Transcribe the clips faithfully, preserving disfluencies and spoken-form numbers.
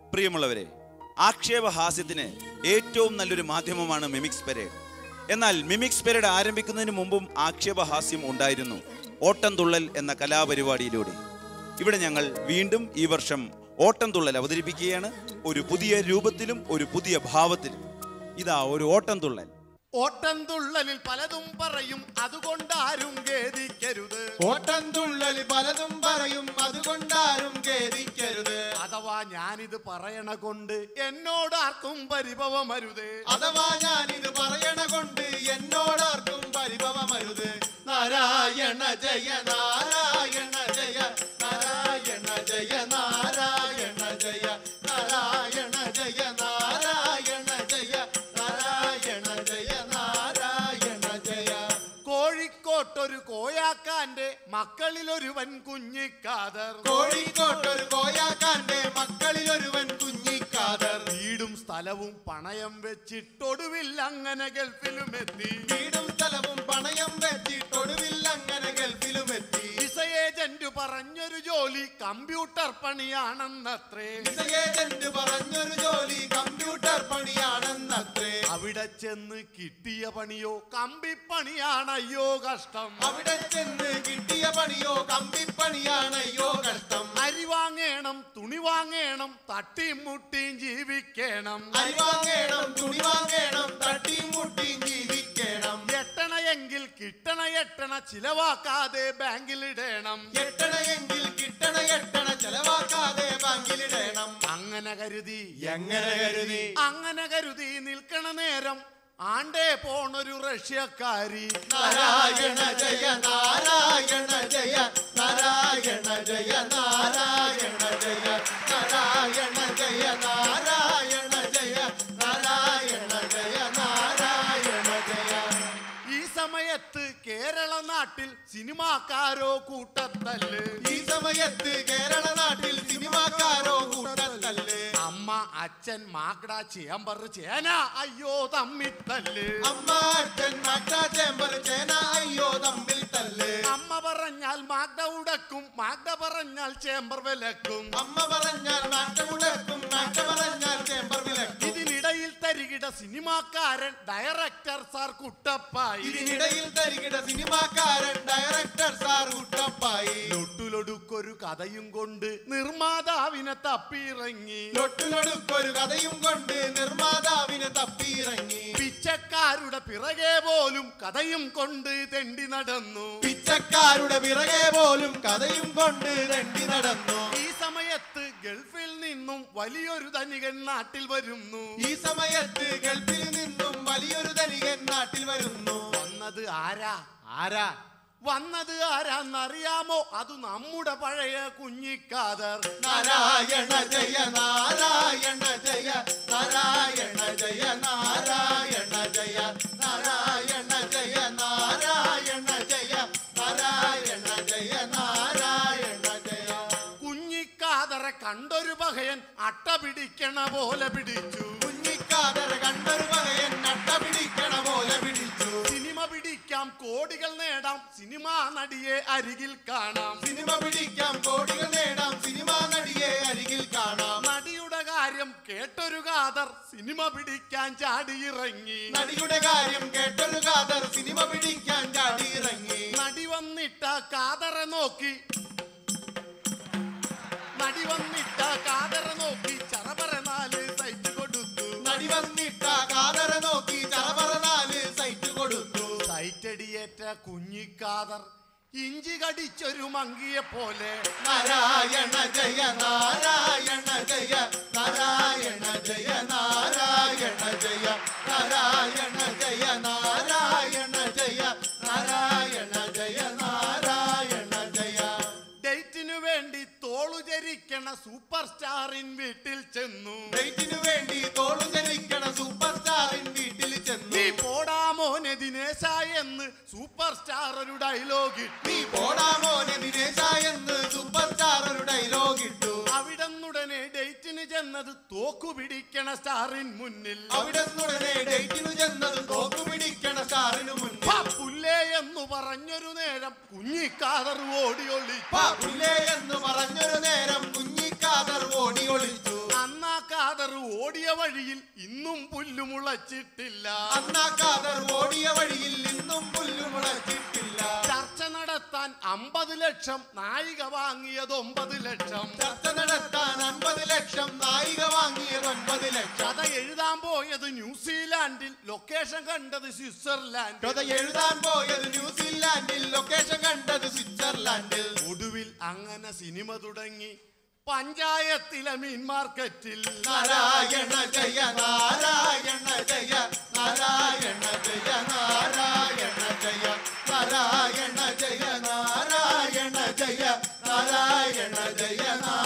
പ്രിയമുള്ളവരെ, ആക്ഷേപഹാസ്യത്തിന് ഏറ്റവും നല്ലൊരു മാധ്യമമാണ് മിമിക്സ് പരേഡ്. എന്നാൽ മിമിക്സ് പരേഡ് ആരംഭിക്കുന്നതിന് മുമ്പും ആക്ഷേപഹാസ്യം ഉണ്ടായിരുന്നു, ഓട്ടംതുള്ളൽ എന്ന കലാപരിപാടിയിലൂടെ. ഇവിടെ ഞങ്ങൾ വീണ്ടും ഈ വർഷം ഓട്ടംതുള്ളൽ അവതരിപ്പിക്കുകയാണ്, ഒരു പുതിയ രൂപത്തിലും ഒരു പുതിയ ഭാവത്തിലും. ഇതാ ഒരു ഓട്ടംതുള്ളൽ. ഓട്ടംതുള്ളലിൽ പലതും പറയും, അതുകൊണ്ടാരും ഖേദിക്കരുത്. ഓട്ടംതുള്ളലിൽ പലതും പറയും, അതുകൊണ്ടാരും ഖേദിക്കരുത്. അഥവാ ഞാനിത് പറയണ കൊണ്ട് എന്നോടാർക്കും പരിഭവമരുത്. അഥവാ ഞാനിത് പറയണ കൊണ്ട് എന്നോടാർക്കും പരിഭവമരുത്. നാരായണ ജയ നാരായണ ജയ നാരായണ ജയ നാരായണ ജയ നാരായണ ജയ നാരായണ ജയ നാരായണ ജയ നാരായണ ജയ. കോഴിക്കോട്ടൊരു കോയാക്കാന്റെ മക്കളിലൊരുവൻ കുഞ്ഞിക്കാദർ. കോഴിക്കോട്ടൊരു കോയാക്കാന്റെ മക്കളിലൊരുവൻ കുഞ്ഞിക്കാദർ. വീടും സ്ഥലവും പണയം വെച്ചിട്ടൊടുവിൽ അങ്ങനെ ഗൾഫിലുമെത്തി. വീടും സ്ഥലവും പണയം വെച്ചിട്ടൊടുവിൽ അങ്ങനെ ഗൾഫിലുമെത്തി. വിസ ഏജന്റ് പറഞ്ഞൊരു ജോലി കമ്പ്യൂട്ടർ പണിയാണെന്നത്രേ. വിസ ഏജന്റ് പറഞ്ഞൊരു ജോലി കമ്പ്യൂട്ടർ പണിയാണെന്നത്രേ. അവിടെ ചെന്ന് കിട്ടിയ പണിയോ കമ്പിപ്പണിയാണയ്യോ കഷ്ടം. അവിടെ ചെന്ന് കിട്ടിയ പണിയോ കമ്പിപ്പണിയാണയ്യോ കഷ്ടം. അരി വാങ്ങേണം, തുണി വാങ്ങേണം, തട്ടിയും മുട്ടിയും ജീവിക്കണം. അരി വാങ്ങേണം, തുണി വാങ്ങേണം, തട്ടിയും മുട്ടിയും ജീവിക്കണം. എട്ടണയെങ്കിൽ കിട്ടണ എട്ടണ ചിലവാക്കാതെ ബാങ്കിലിടണം. എട്ടണയെങ്കിൽ കിട്ടണ എട്ടണ ചെലവാക്കാതെ ബാങ്കിലിടണം. അങ്ങനെ കരുതി എങ്ങനെ കരുതി അങ്ങനെ കരുതി നിൽക്കണ നേരം ആണ്ടേ പോണൊരു റഷ്യക്കാരി. നാരായണ ജയ നാരായണ ജയ നാരായണ ജയ നാരായണ ജയ നാരായണ ജയ നാരായണ ജയ നാരായണ ജയ നാരായണ ജയ. ഈ സമയത്ത് കേരള നാട്ടിൽ സിനിമാക്കാരോ കൂട്ടത്തല്ല്. ഈ സമയത്ത് കേരള നാട്ടിൽ സിനിമാക്കാരോ കൂട്ടത്തല്ല്. അമ്മ അച്ഛൻ മാക്കട ചേമ്പർ ചേന അയ്യോ തമ്മിത്തല്ല്. അമ്മ അച്ഛൻ മാക്ട ചേമ്പർ ചേന അയ്യോ തമ്മിൽ തല്ല്. അമ്മ പറഞ്ഞാൽ മാക്ട ഉടക്കും, മാക്ട പറഞ്ഞാൽ ചേമ്പർ വിലക്കും. അമ്മ പറഞ്ഞാൽ മാക്ട ഉടക്കും, മാക്ട പറഞ്ഞാൽ ചേമ്പർ വിലക്കും. ഇതിനിടയിൽ തരികിട സിനിമാക്കാരൻ ഡയറക്ടർ സാർ കുട്ടപ്പായി. ഇതിനിടയിൽ തരികിട സിനിമാക്കാരൻ ഡയറക്ടർ സാർ കുട്ടപ്പായി. ലൊട്ടുലൊടുക്കൊരു കഥയും കൊണ്ട് നിർമ്മാതാവിനെ തപ്പിയിറങ്ങി. ലൊട്ടുലൊടുക്കൊരു കഥയും കൊണ്ട് നിർമ്മാതാവിനെ തപ്പിയിറങ്ങി. പിച്ചക്കാരുടെ പിറകെ പോലും കഥയും കൊണ്ട് തെണ്ടി നടന്നു. പിച്ചക്കാരുടെ പിറകെ പോലും കഥയും കൊണ്ട് തെണ്ടി നടന്നു. ഈ സമയത്ത് ഗൾഫിൽ നിന്നും വലിയൊരു ധനികൻ നാട്ടിൽ വരുന്നു. ഈ സമയത്ത് ഗൾഫിൽ നിന്നും വലിയൊരു ധനികൻ നാട്ടിൽ വരുന്നു. വന്നത് ആരാ ആരാ വന്നത് ആരാന്നറിയാമോ? അത് നമ്മുടെ പഴയ കുഞ്ഞിക്കാദർ. നാരായണ ജയ നാരായണ ജയ നാരായണ ജയ നാരായണ ജയ നാരായണ ജയ നാരായണ ജയ നാരായണ ജയ നാരായണ ജയ. കുഞ്ഞിക്കാദറെ കണ്ടൊരു പകയൻ അട്ട പിടിക്കണ പോലെ പിടിച്ചു. കുഞ്ഞിക്കാദർ കണ്ടൊരു പകയൻ അട്ട പിടിക്കണ പോലെ പിടിച്ചു. സിനിമ പിടിക്കാം, കോടികൾ നേടാം, സിനിമാ നടിയെ അരികിൽ കാണാം. സിനിമ പിടിക്കാം, കോടികൾ നേടാം, സിനിമാ നടിയെ അരികിൽ കാണാം. നടിയുടെ കാര്യം കേട്ടൊരു കാദർ സിനിമ പിടിക്കാൻ ചാടിയിറങ്ങി. നടിയുടെ കാര്യം കേട്ടൊരു കാദർ സിനിമ പിടിക്കാൻ ചാടിയിറങ്ങി. നടി വന്നിട്ട കാദറെ നോക്കി നടി വന്നിട്ട കാദറെ നോക്കി ചറപറ നാല് സൈറ്റ് കൊടുത്തു. നടി വന്നിട്ട കാദറെ നോക്കി ചറപറ നാല് സൈറ്റ് കൊടുത്തു. സൈറ്റടിയേറ്റ കുഞ്ഞിക്കാദർ ഇഞ്ചി കടിച്ചൊരു മങ്കിയെ പോലെ. നാരായണ ജയ നാരായണ ജയ നാരായണ ജയ നാരായണ ജയ നാരായണ ജയ നാരായണ ജയ നാരായണ ജയ നാരായണ ജയ. ഡേറ്റിനു വേണ്ടി തോളുചരിക്കണ സൂപ്പർ സ്റ്റാറിൻ വീട്ടിൽ ചെന്നു. ഡേറ്റിനു വേണ്ടി തോളു ജനിക്കണ സൂപ്പർ സ്റ്റാറിൻ വീട്ടിൽ ചെന്നു. നീ പോടാമോനെ ദിനേശ എന്ന് സൂപ്പർ സ്റ്റാർ ഒരു ഡയലോഗ് ഇട്ടു. നീ പോടാമോനെ ദിനേശ എന്ന് സൂപ്പർ സ്റ്റാർ ഒരു ഡയലോഗ് ഇട്ടു. അവിടന്നുടനെ ഡേറ്റിന് ചെന്നത് തോക്കു പിടിക്കണ സ്റ്റാറിൻ മുന്നിൽ. അവിടന്നുടനെ ഡേറ്റിനു ചെന്നത് തോക്കു പിടിക്കണ സ്റ്റാറിനു മുന്നിൽ. പുല്ലേ എന്ന് പറഞ്ഞൊരു നേരം കുഞ്ഞിക്കാദർ ഓടി ഒളിച്ചു. പുല്ലേ എന്ന് പറഞ്ഞൊരു നേരം കുഞ്ഞി കുഞ്ഞിക്കാതർ ഓടി ഒളിച്ചു. അന്നാ കാതർ ഓടിയ വഴിയിൽ ഇന്നും പുല്ലുമുളച്ചിട്ടില്ല. അന്നാ കാതർ ഓടിയ വഴിയിൽ ഇന്നും പുല്ലുമുളച്ചിട്ടില്ല. ചർച്ച നടത്താൻ അമ്പത് ലക്ഷം, നായിക വാങ്ങിയത് ഒമ്പത് ലക്ഷം. ചർച്ച നടത്താൻ അമ്പത് ലക്ഷം, നായിക വാങ്ങിയത് ഒൻപത് ലക്ഷം. കഥ എഴുതാൻ പോയത് ന്യൂസിലാൻഡിൽ, ലൊക്കേഷൻ കണ്ടത് സ്വിറ്റ്സർലാൻഡ്. കഥ എഴുതാൻ പോയത് ന്യൂസിലാൻഡിൽ, ലൊക്കേഷൻ കണ്ടത് സ്വിറ്റ്സർലാൻഡിൽ. ഒടുവിൽ അങ്ങനെ സിനിമ തുടങ്ങി പഞ്ചായത്തിലെ മീൻ മാർക്കറ്റിൽ. നാരായണ ജയ നാരായണ ജയ നാരായണ ജയ നാരായണ ജയ നാരായണ ജയ നാരായണ ജയ നാരായണ ജയ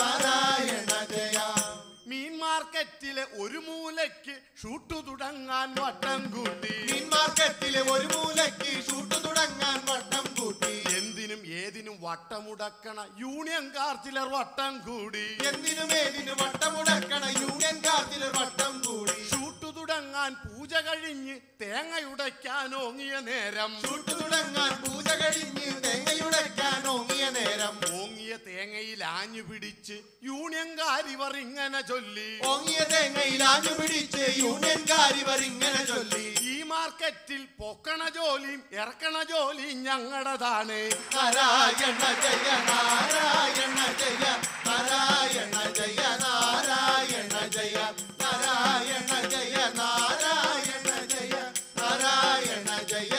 നാരായണ ജയ. മീൻ മാർക്കറ്റിലെ ഒരു മൂലയ്ക്ക് ഷൂട്ട് തുടങ്ങാൻ വട്ടം കൂട്ടി. മീൻ മാർക്കറ്റിലെ ഒരു മൂലയ്ക്ക് ഷൂട്ട് തുടങ്ങാൻ വട്ടം കൂട്ടി. എന്തിനും ഏതിനും വട്ടമുടക്കണ യൂണിയൻകാർ ചിലർ വട്ടം കൂടി. എന്തിനും ഏതിനും വട്ടമുടക്കണ യൂണിയൻകാർ ചിലർ വട്ടം കൂടി. ഷൂട്ട് തുടങ്ങാൻ പൂജ കഴിഞ്ഞ് തേങ്ങയുടയ്ക്കാൻ ഓങ്ങിയ നേരം. ഷൂട്ട് തുടങ്ങാൻ പൂജ കഴിഞ്ഞ് തേങ്ങയുടയ്ക്കാൻ ഓങ്ങിയ നേരം. ഓങ്ങിയ തേങ്ങയിൽ ആഞ്ഞു പിടിച്ച് യൂണിയൻകാരിവർ ഇങ്ങനെ ചൊല്ലി. ഓങ്ങിയ തേങ്ങയിൽ ആഞ്ഞു പിടിച്ച് യൂണിയൻകാരിവർ ഇങ്ങനെ ചൊല്ലി. ഈ മാർക്കറ്റിൽ പൊക്കണ ജോലിയും ഇറക്കണ ജോലിയും ഞങ്ങളുടേതാണ്. നാരായണ ജയ നാരായണ ജയ നാരായണ ജയ നാരായണ ജയ നാരായണ ജയ നാരായണ ജയ നാരായണ ജയ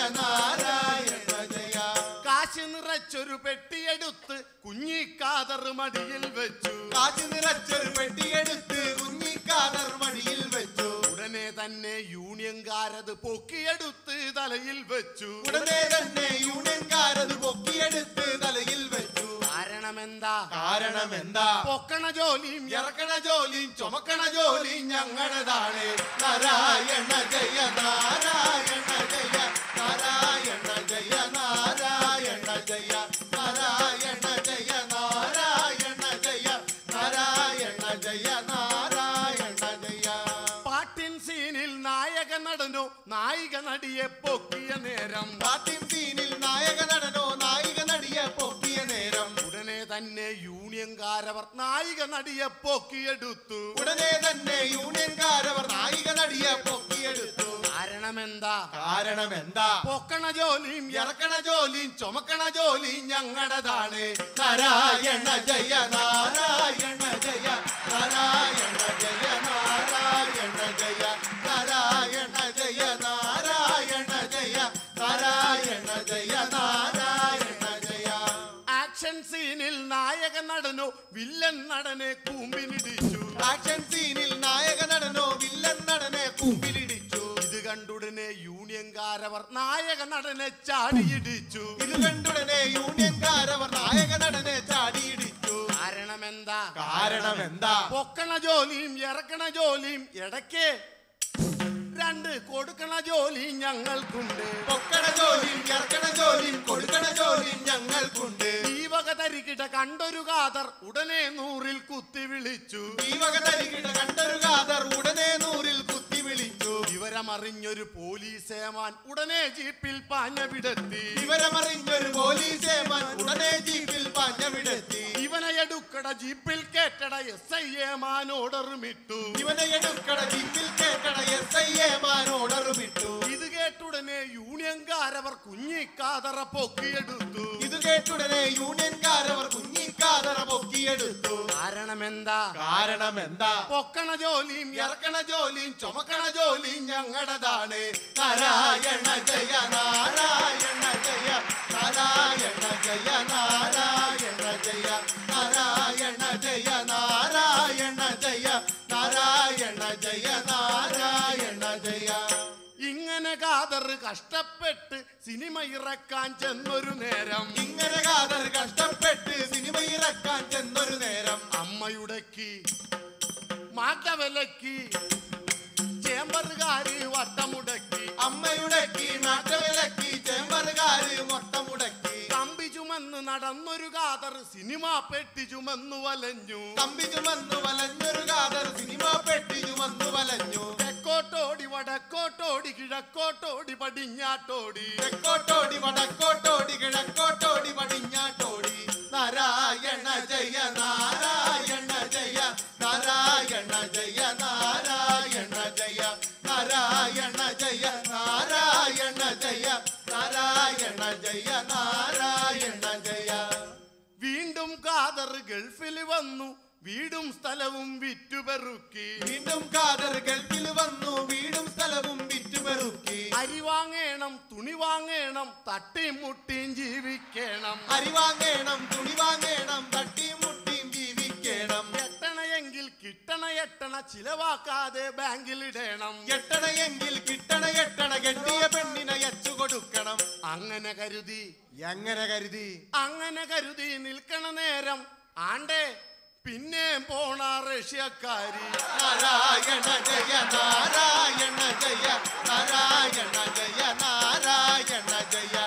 നാരായണ ജയ. കാശ് നിറച്ചൊരു പെട്ടിയെടുത്ത് കുഞ്ഞിക്കാതർ മടിയിൽ വെച്ചു. കാശ് നിറച്ചൊരു പെട്ടിയെടുത്ത് കുഞ്ഞിക്കാതർ മടിയിൽ വെച്ചു. ഉടനെ തന്നെ യൂണിയൻകാരത് പൊക്കിയെടുത്ത് തലയിൽ വെച്ചു. ഉടനെ തന്നെ യൂണിയൻകാരത് പൊക്കിയെടുത്ത് തലയിൽ വെച്ചു. കാരണമെന്താ? കാരണമെന്താ? പൊക്കണ ജോലിയും ഇറക്കണ ജോലിയും ചുമക്കണ ജോലിയും ഞങ്ങളുടേതാണ്. നാരായണ ജയ നാരായണ ജയ നാരായണ ജയ നാരായണ ജയ നാരായണ ജയ നാരായണ ജയ നാരായണ ജയ നാരായണ ജയ. പാട്ടിൻ സീനിൽ നായക നടനോ നായിക നടിയെ പൊക്കിയ നേരം. പാട്ടിൻ സീനിൽ നായക നടനോ നായിക നടിയെ പൊക്കിയ നേരം. ഉടനെ തന്നെ യൂണിയൻകാരവർ നായിക നടിയെ പൊക്കിയെടുത്തു. ഉടനെ തന്നെ യൂണിയൻകാരവർ നായിക നടിയെ പൊക്കിയെടുത്തു. കാരണമെന്താ? കാരണമെന്താ? പൊക്കണ ജോലിയും ഇറക്കണ ജോലിയും ചുമക്കണ ജോലിയും ഞങ്ങളുടേതാണ്. നാരായണ ജയ നാരായണ ജയ നാരായണ ജയ നാരായണ ജയ നാരായണ ജയ നാരായണ ജയ നാരായണ ജയ നാരായണ ജയ. ആക്ഷൻ സീനിൽ നായക നടനോ വില്ലൻ നടനെ കൂമ്പിനിടിച്ചു. ആക്ഷൻ സീനിൽ നായക നടനോ വില്ലൻ നടനെ കൂമ്പിലിടിച്ചു. ഇത് കണ്ടുടനെ യൂണിയൻകാരവർ നായക നടനെ ചാടിയിടിച്ചു. ഇത് കണ്ടുടനെ യൂണിയൻകാരവർ നായക നടനെ ചാടിയിടിച്ചു. കാരണമെന്താ? കാരണമെന്താ? പൊക്കണ ജോലിയും ഇറക്കണ ജോലിയും ഇടയ്ക്ക് രണ്ട് കൊടുക്കണ ജോലി ഞങ്ങൾക്കുണ്ട്. പൊക്കണ ജോലിയും ഇറക്കണ ജോലിയും കൊടുക്കണ ജോലിയും ഞങ്ങൾക്കുണ്ട്. ഈ വക തരികിട കണ്ടൊരു കാതർ ഉടനെ നൂറിൽ കുത്തി വിളിച്ചു. ഈ വക തരികിട കണ്ടൊരു കാതർ ഉടനെ നൂറിൽ കുത്തി വിളിച്ചു. വിവരമറിഞ്ഞൊരു പോലീസേമാൻ ഉടനെ ജീപ്പിൽ പാഞ്ഞവിടെത്തി. വിവരമറിഞ്ഞൊരു പോലീസേമാൻ ഉടനെ ജീപ്പിൽ പാഞ്ഞവിടെത്തി. ഇവനെ എടുക്കട ജീപ്പിൽ കേട്ടട എസ് ഐ എമാൻ ഓർഡറുമിട്ടു. ഇവനെ എടുക്കട ജീപ്പിൽ കേട്ടട എസ് ഐ എമാൻ ഓർഡറുമിട്ടു. ഇത് കേട്ടുടനെ യൂണിയൻകാരവർ കുഞ്ഞിക്കാതറ പൊക്കിയെടുത്തു. ഇത് കേട്ടുടനെ യൂണിയൻകാരവർ കുഞ്ഞിക്കാതറ പൊക്കിയെടുത്തു. കാരണമെന്താ? കാരണമെന്താ? പൊക്കണ ജോലിയും ഇറക്കണ ജോലിയും ചുമക്കണ ജോലിയും ഞങ്ങളുടേതാണ്. നാരായണ ജയ നാരായണ ജയ നാരായണ ജയ നാരായണ ജയ നാരായണ ജയ നാരായണ ജയ നാരായണ ജയ നാരായണ ജയ. ഇങ്ങനെ കാതർ കഷ്ടപ്പെട്ട് സിനിമ ഇറക്കാൻ ചെന്നൊരു നേരം. ഇങ്ങനെ കാതർ കഷ്ടപ്പെട്ട് സിനിമ ഇറക്കാൻ ചെന്നൊരു നേരം. അമ്മയുടക്കി മാറ്റവിലക്കി ചേമ്പറുകാര് വട്ടമുടക്കി. അമ്മയുടക്കി മാറ്റവിലക്കി ചേമ്പറുകാര് മൊട്ടമുടക്കി. കമ്പി ചുമന്ന് നടന്നൊരു കാതർ സിനിമ പെട്ടി ചുമന്നു വലഞ്ഞു. കമ്പി ചുമന്നു വലഞ്ഞൊരു കാതർ സിനിമ പെട്ടി ചുമന്നു വലഞ്ഞു. തെക്കോട്ടോടി വടക്കോട്ടോടി കിഴക്കോട്ടോടി പടിഞ്ഞാട്ടോടി. തെക്കോട്ടോടി വടക്കോട്ടോടി കിഴക്കോട്ടോടി പടിഞ്ഞാട്ടോടി. നാരായണ ജയ നാരായണ ജയ നാരായണ ജയ നാരായണ ജയ. വീണ്ടും ഖാദർ ഗൾഫിൽ വന്നു വീടും സ്ഥലവും വിറ്റുപെറുക്കി. വീണ്ടും ഖാദർ ഗൾഫിൽ വന്നു വീടും സ്ഥലവും വിറ്റുപെറുക്കി. അരി വാങ്ങേണം തുണി വാങ്ങേണം തട്ടിമുട്ടിയും ജീവിക്കണം. അരി വാങ്ങേണം തുണി വാങ്ങേണം തട്ടിയും മുട്ടിയും ജീവിക്കണം. എട്ടണയെങ്കിൽ കിട്ടണ എട്ടണ ചിലവാക്കാതെ ബാങ്കിലിടണം. എട്ടണയെങ്കിൽ കിട്ടണ എട്ടണ കെട്ടിയ പെണ്ണിനെ അച്ചു കൊടുക്കണം. അങ്ങനെ കരുതി എങ്ങനെ കരുതി അങ്ങനെ കരുതി നിൽക്കണ നേരം ആണ്ടേ പിന്നെ പോണ റഷ്യക്കാരി. നാരായണ ജയ നാരായണ ജയ നാരായണ ജയ നാരായണ ജയ.